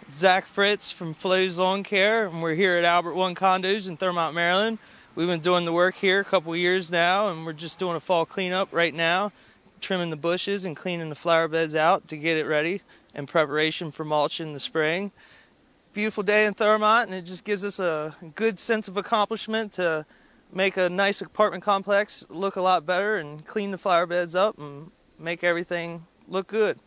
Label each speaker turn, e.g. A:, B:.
A: Zach Fritz from Flo's Lawn Care, and we're here at Albert One Condos in Thurmont, Maryland. We've been doing the work here a couple years now, and we're just doing a fall cleanup right now, trimming the bushes and cleaning the flower beds out to get it ready in preparation for mulch in the spring. Beautiful day in Thurmont, and it just gives us a good sense of accomplishment to make a nice apartment complex look a lot better and clean the flower beds up and make everything look good.